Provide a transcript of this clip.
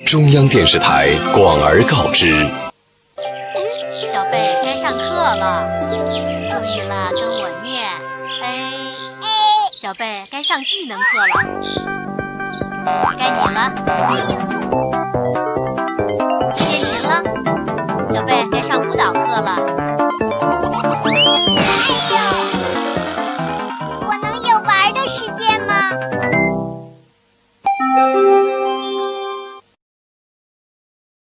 中央电视台广而告之。 小贝，该上课了，注意了，跟我念 A。小贝，该上技能课了，该你了。